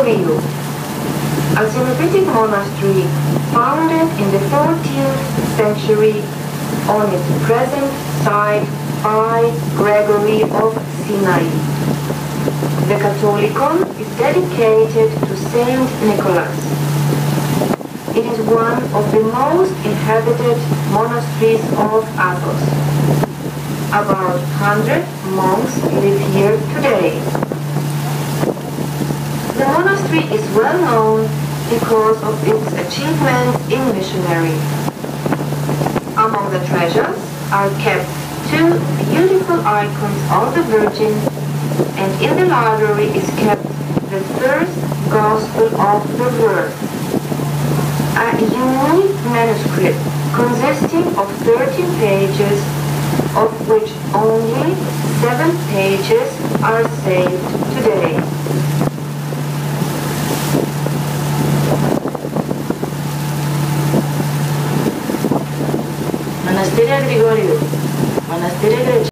Grigoriou, a celebrated monastery founded in the 14th century on its present site by Gregory of Sinai. The Catholicon is dedicated to Saint Nicholas. It is one of the most inhabited monasteries of Athos. About 100 monks live here today. The monastery is well known because of its achievements in missionary. Among the treasures are kept two beautiful icons of the Virgin, and in the library is kept the first Gospel of the Word, a unique manuscript consisting of 13 pages, of which only 7 pages are saved today. Монастырь Григорию. Монастырь